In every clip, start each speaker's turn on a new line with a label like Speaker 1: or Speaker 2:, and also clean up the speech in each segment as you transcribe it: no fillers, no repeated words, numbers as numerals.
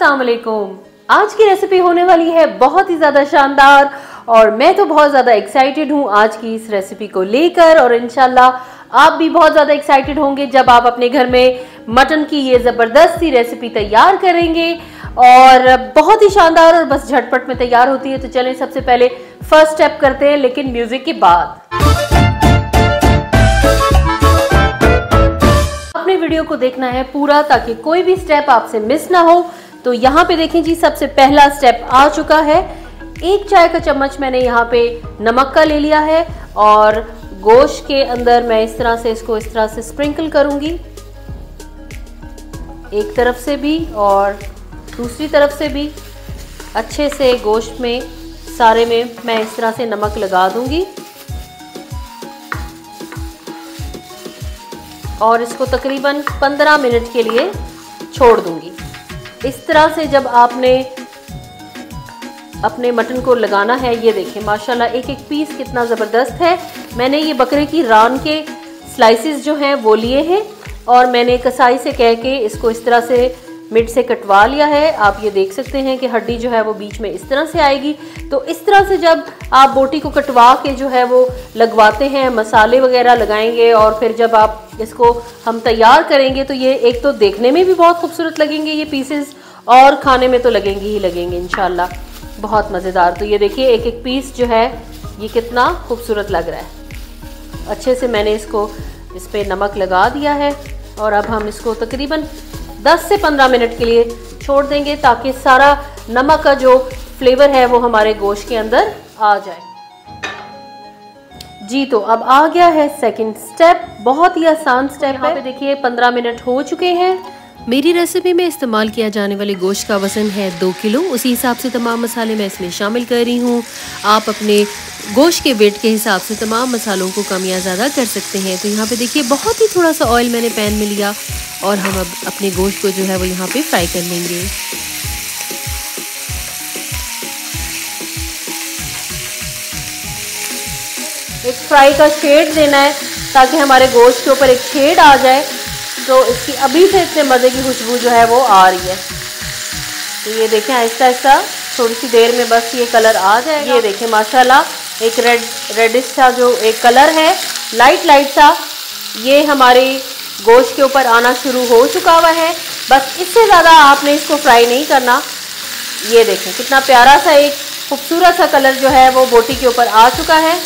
Speaker 1: अस्सलाम वालेकुम। आज की रेसिपी होने वाली है बहुत ही ज़्यादा शानदार और मैं तो बहुत ज़्यादा एक्साइटेड हूँ आज की इस रेसिपी को लेकर, और इंशाल्लाह आप भी बहुत ज़्यादा एक्साइटेड होंगे जब आप अपने घर में मटन की ये ज़बरदस्त सी रेसिपी तैयार करेंगे और बहुत ही शानदार और बस झटपट में तैयार होती है। तो चलें सबसे पहले फर्स्ट स्टेप करते हैं, लेकिन म्यूजिक के बाद। अपने वीडियो को देखना है पूरा ताकि कोई भी स्टेप आपसे मिस ना हो। तो यहाँ पे देखें जी, सबसे पहला स्टेप आ चुका है। 1 चाय का चम्मच मैंने यहाँ पे नमक का ले लिया है और गोश्त के अंदर मैं इस तरह से इसको इस तरह से स्प्रिंकल करूंगी, एक तरफ से भी और दूसरी तरफ से भी अच्छे से गोश्त में सारे में मैं इस तरह से नमक लगा दूंगी और इसको तकरीबन 15 मिनट के लिए छोड़ दूंगी। इस तरह से जब आपने अपने मटन को लगाना है, ये देखें माशाल्लाह एक एक पीस कितना ज़बरदस्त है। मैंने ये बकरे की रान के स्लाइसेस जो हैं वो लिए हैं और मैंने कसाई से कह के इसको इस तरह से मिड से कटवा लिया है। आप ये देख सकते हैं कि हड्डी जो है वो बीच में इस तरह से आएगी। तो इस तरह से जब आप बोटी को कटवा के जो है वो लगवाते हैं, मसाले वगैरह लगाएंगे और फिर जब आप इसको हम तैयार करेंगे तो ये एक तो देखने में भी बहुत खूबसूरत लगेंगे ये पीसेस, और खाने में तो लगेंगे ही लगेंगे इंशाल्लाह, बहुत मज़ेदार। तो ये देखिए एक एक पीस जो है ये कितना खूबसूरत लग रहा है। अच्छे से मैंने इसको इस पर नमक लगा दिया है और अब हम इसको तकरीबन 10 से 15 मिनट के लिए छोड़ देंगे ताकि सारा नमक का जो फ्लेवर है वो हमारे गोश्त के अंदर आ जाए जी। तो अब आ गया है सेकंड स्टेप, बहुत ही आसान स्टेप है। यहाँ पे देखिए 15 मिनट हो चुके हैं।
Speaker 2: मेरी रेसिपी में इस्तेमाल किया जाने वाले गोश्त का वज़न है 2 किलो। उसी हिसाब से तमाम मसाले मैं इसमें शामिल कर रही हूँ। आप अपने गोश्त के वेट के हिसाब से तमाम मसालों को कम या ज़्यादा कर सकते हैं। तो यहाँ पे देखिए बहुत ही थोड़ा सा ऑयल मैंने पैन में लिया और हम अब अपने गोश्त को जो है वो यहाँ पे फ्राई कर लेंगे।
Speaker 1: एक फ्राई का शेड देना है ताकि हमारे गोश्त के ऊपर एक शेड आ जाए। तो इसकी अभी से इतने मज़े की खुशबू जो है वो आ रही है। तो ये देखें आहिस्ता आहिस्ता थोड़ी सी देर में बस ये कलर आ जाएगा। ये देखें माशाल्लाह एक रेडिश सा जो एक कलर है लाइट सा, ये हमारे गोश्त के ऊपर आना शुरू हो चुका हुआ है। बस इससे ज़्यादा आपने इसको फ्राई नहीं करना। ये देखें कितना प्यारा सा एक खूबसूरत सा कलर जो है वो बोटी के ऊपर आ चुका है।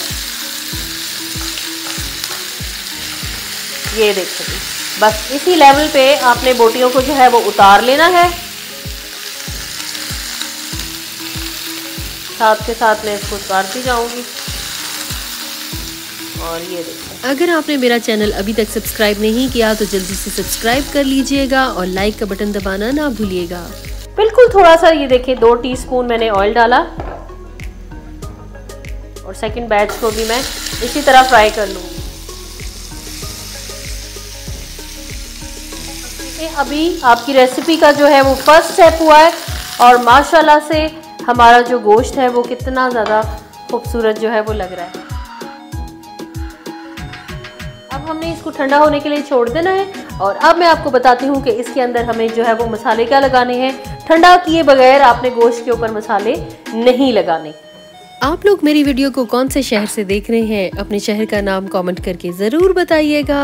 Speaker 1: ये देखिए बस इसी लेवल पे आपने बोटियों को जो है वो उतार लेना है। साथ के साथ मैं इसको उतारती जाऊंगी और ये देखिए।
Speaker 2: अगर आपने मेरा चैनल अभी तक सब्सक्राइब नहीं किया तो जल्दी से सब्सक्राइब कर लीजिएगा और लाइक का बटन दबाना ना भूलिएगा।
Speaker 1: बिल्कुल थोड़ा सा ये देखिए 2 टीस्पून मैंने ऑयल डाला और सेकंड बैच को भी मैं इसी तरह फ्राई कर लूँगी। अभी आपकी रेसिपी का जो है वो फर्स्ट स्टेप हुआ है और माशाल्लाह से हमारा जो गोश्त है वो कितना ज़्यादा खूबसूरत जो है वो लग रहा है। अब हमने इसको ठंडा होने के लिए छोड़ देना है और अब मैं आपको बताती हूँ कि इसके अंदर हमें जो है वो मसाले क्या लगाने हैं। ठंडा किए बगैर आपने गोश्त के ऊपर मसाले नहीं लगाने।
Speaker 2: आप लोग मेरी वीडियो को कौन से शहर से देख रहे हैं, अपने शहर का नाम कमेंट करके ज़रूर बताइएगा।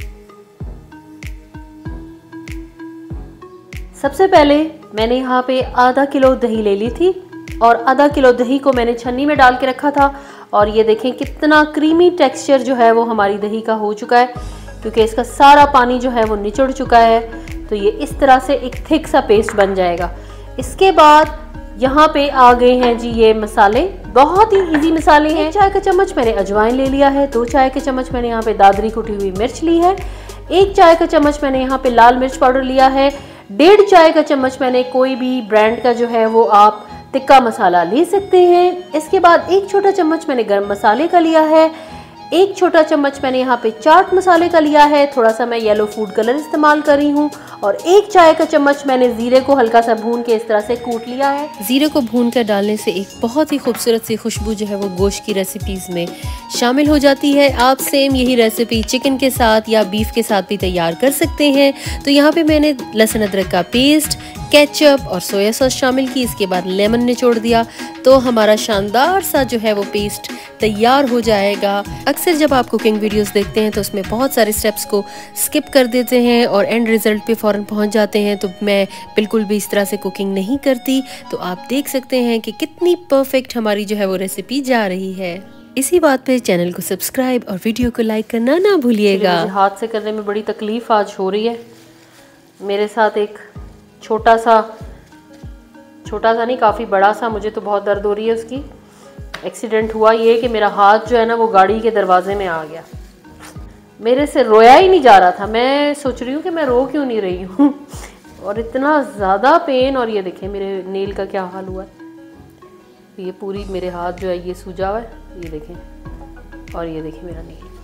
Speaker 1: सबसे पहले मैंने यहाँ पे आधा किलो दही ले ली थी और आधा किलो दही को मैंने छन्नी में डाल के रखा था और ये देखें कितना क्रीमी टेक्सचर जो है वो हमारी दही का हो चुका है, क्योंकि इसका सारा पानी जो है वो निचड़ चुका है। तो ये इस तरह से एक थिक सा पेस्ट बन जाएगा। इसके बाद यहाँ पे आ गए हैं जी ये मसाले, बहुत ही इजी मसाले हैं। 1 चाय का चम्मच मैंने अजवाइन ले लिया है, 2 चाय के चम्मच मैंने यहाँ पे दादरी कुटी हुई मिर्च ली है, 1 चाय का चम्मच मैंने यहाँ पे लाल मिर्च पाउडर लिया है, 1.5 चाय का चम्मच मैंने कोई भी ब्रांड का जो है वो आप टिक्का मसाला ले सकते हैं। इसके बाद 1 छोटा चम्मच मैंने गरम मसाले का लिया है, 1 छोटा चम्मच मैंने यहाँ पे चाट मसाले का लिया है, थोड़ा सा मैं येलो फूड कलर इस्तेमाल कर रही हूँ और 1 चाय का चम्मच मैंने जीरे को हल्का सा भून के इस तरह से कूट लिया है।
Speaker 2: जीरे को भून कर डालने से एक बहुत ही खूबसूरत सी खुशबू जो है वो गोश्त की रेसिपीज में शामिल हो जाती है। आप सेम यही रेसिपी चिकन के साथ या बीफ के साथ भी तैयार कर सकते हैं। तो यहाँ पे मैंने लहसुन अदरक का पेस्ट, केचप और सोया सॉस शामिल की, इसके बाद लेमन निचोड़ दिया, तो हमारा शानदार सा जो है वो पेस्ट तैयार हो जाएगा। अक्सर जब आप कुकिंग वीडियोस देखते हैं तो उसमें बहुत सारे स्टेप्स को स्किप कर देते हैं और एंड रिजल्ट पे फ़ौरन पहुंच जाते हैं, तो मैं बिल्कुल भी इस तरह से कुकिंग नहीं करती। तो आप देख सकते हैं कि कितनी परफेक्ट हमारी जो है वो रेसिपी जा रही है। इसी बात पे चैनल को सब्सक्राइब और वीडियो को लाइक करना ना भूलिएगा।
Speaker 1: मुझे हाथ से करने में बड़ी तकलीफ आज हो रही है। मेरे साथ एक छोटा सा नहीं, काफ़ी बड़ा सा, मुझे तो बहुत दर्द हो रही है उसकी। एक्सीडेंट हुआ ये कि मेरा हाथ जो है ना वो गाड़ी के दरवाजे में आ गया, मेरे से रोया ही नहीं जा रहा था। मैं सोच रही हूँ कि मैं रो क्यों नहीं रही हूँ और इतना ज़्यादा पेन। और ये देखें मेरे नेल का क्या हाल हुआ है। ये पूरी मेरे हाथ जो है ये सूजा हुआ है, ये देखें। और ये देखें मेरा नेल।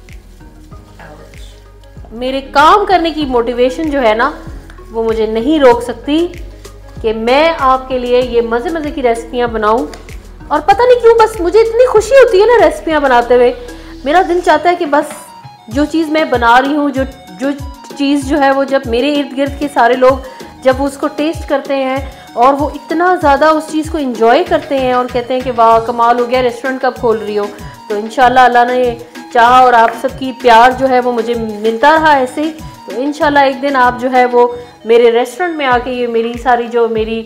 Speaker 1: मेरे काम करने की मोटिवेशन जो है ना वो मुझे नहीं रोक सकती कि मैं आपके लिए ये मज़े मज़े की रेसिपियाँ बनाऊँ। और पता नहीं क्यों बस मुझे इतनी खुशी होती है ना रेसिपियाँ बनाते हुए। मेरा दिल चाहता है कि बस जो चीज़ मैं बना रही हूँ, जो चीज़ जो है वो जब मेरे इर्द गिर्द के सारे लोग जब उसको टेस्ट करते हैं और वो इतना ज़्यादा उस चीज़ को एंजॉय करते हैं और कहते हैं कि वाह कमाल हो गया, रेस्टोरेंट कब खोल रही हो, तो इंशाल्लाह अल्लाह ने चाहा और आप सबकी प्यार जो है वो मुझे मिलता रहा ऐसे ही, तो इंशाल्लाह एक दिन आप जो है वो मेरे रेस्टोरेंट में आके ये मेरी सारी जो मेरी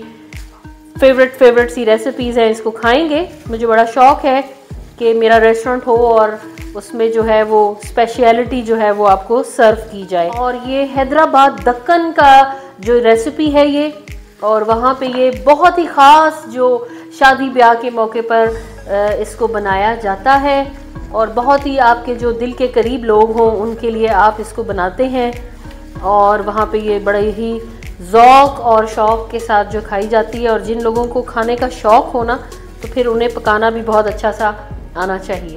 Speaker 1: फेवरेट सी रेसिपीज़ हैं इसको खाएंगे। मुझे बड़ा शौक़ है कि मेरा रेस्टोरेंट हो और उसमें जो है वो स्पेशलिटी जो है वो आपको सर्व की जाए। और ये हैदराबाद दक्कन का जो रेसिपी है ये, और वहाँ पे ये बहुत ही ख़ास जो शादी ब्याह के मौके पर इसको बनाया जाता है और बहुत ही आपके जो दिल के करीब लोग हों उनके लिए आप इसको बनाते हैं। और वहाँ पे ये बड़े ही ज़ौक़ और शौक़ के साथ जो खाई जाती है। और जिन लोगों को खाने का शौक़ हो ना तो फिर उन्हें पकाना भी बहुत अच्छा सा आना चाहिए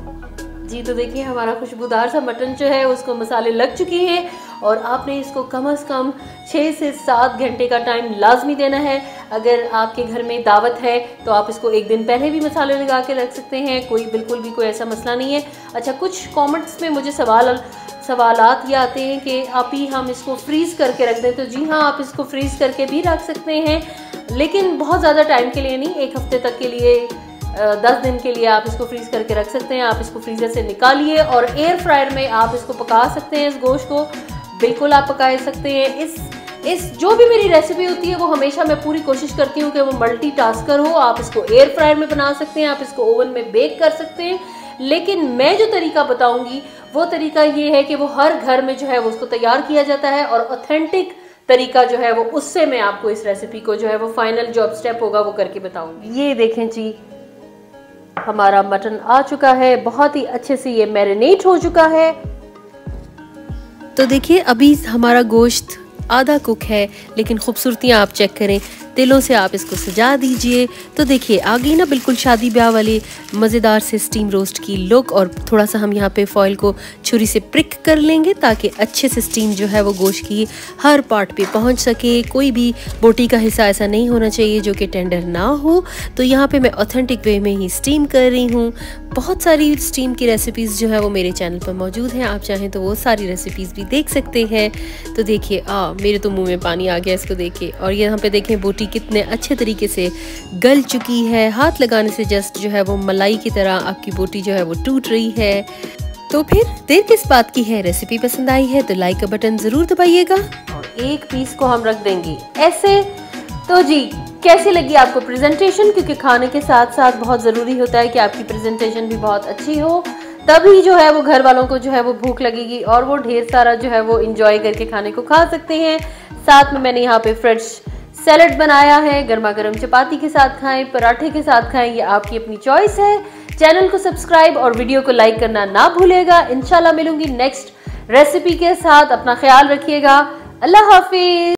Speaker 1: जी। तो देखिए हमारा खुशबूदार सा मटन जो है उसको मसाले लग चुके हैं और आपने इसको कम से कम 6 से 7 घंटे का टाइम लाजमी देना है। अगर आपके घर में दावत है तो आप इसको एक दिन पहले भी मसाले लगा के रख सकते हैं, बिल्कुल भी कोई ऐसा मसला नहीं है। अच्छा, कुछ कमेंट्स में मुझे सवालात ये आते हैं कि आप ही हम इसको फ्रीज़ करके रख दें, तो जी हाँ, आप इसको फ्रीज़ करके भी रख सकते हैं, लेकिन बहुत ज़्यादा टाइम के लिए नहीं, 1 हफ्ते तक के लिए, 10 दिन के लिए आप इसको फ्रीज़ करके रख सकते हैं। आप इसको फ्रीज़र से निकालिए और एयर फ्रायर में आप इसको पका सकते हैं। इस गोश्त को बिल्कुल आप पका सकते हैं। इस जो भी मेरी रेसिपी होती है वो हमेशा मैं पूरी कोशिश करती हूँ कि वो मल्टीटास्कर हो। आप इसको एयर फ्रायर में बना सकते हैं, आप इसको ओवन में बेक कर सकते हैं, लेकिन मैं जो तरीका बताऊंगी वो तरीका ये है कि वो हर घर में जो है वो उसको तैयार किया जाता है और ऑथेंटिक तरीका जो है वो उससे मैं आपको इस रेसिपी को जो है वो फाइनल जो स्टेप होगा वो करके बताऊंगी। ये देखें जी, हमारा मटन आ चुका है, बहुत ही अच्छे से ये मैरिनेट हो चुका है।
Speaker 2: तो देखिए अभी हमारा गोश्त आधा कुक है, लेकिन खूबसूरतियाँ आप चेक करें, तिलों से आप इसको सजा दीजिए। तो देखिए आ गई ना बिल्कुल शादी ब्याह वाली मज़ेदार से स्टीम रोस्ट की लुक। और थोड़ा सा हम यहाँ पे फॉइल को छुरी से प्रिक कर लेंगे ताकि अच्छे से स्टीम जो है वो गोश्त की हर पार्ट पे पहुँच सके। कोई भी बोटी का हिस्सा ऐसा नहीं होना चाहिए जो कि टेंडर ना हो। तो यहाँ पे मैं ऑथेंटिक वे में ही स्टीम कर रही हूँ। बहुत सारी स्टीम की रेसिपीज़ जो है वो मेरे चैनल पर मौजूद हैं, आप चाहें तो वो सारी रेसिपीज़ भी देख सकते हैं। तो देखिए मेरे तो मुँह में पानी आ गया इसको देखिए। और यहाँ पे देखें बोटी कितने अच्छे तरीके से गल चुकी है, हाथ लगाने से जस्ट जो है वो मलाई की तरह आपकी बोटी जो है वो टूट रही है। तो फिर देर किस बात की है, रेसिपी पसंद आई है तो लाइक का बटन जरूर दबाइएगा
Speaker 1: और एक पीस को हम रख देंगे ऐसे। तो जी कैसी लगी आपको प्रेजेंटेशन, क्योंकि खाने के साथ साथ बहुत ज़रूरी होता है कि आपकी प्रेजेंटेशन भी बहुत अच्छी हो, तभी जो है वो घर वालों को जो है वो भूख लगेगी और वो ढेर सारा जो है वो इंजॉय करके खाने को खा सकते हैं। साथ में मैंने यहाँ पे फ्रेश सैलड बनाया है, गर्मा गर्म चपाती के साथ खाएं, पराठे के साथ खाएं, ये आपकी अपनी चॉइस है। चैनल को सब्सक्राइब और वीडियो को लाइक करना ना भूलिएगा। इंशाल्लाह मिलूंगी नेक्स्ट रेसिपी के साथ, अपना ख्याल रखिएगा। अल्लाह हाफिज।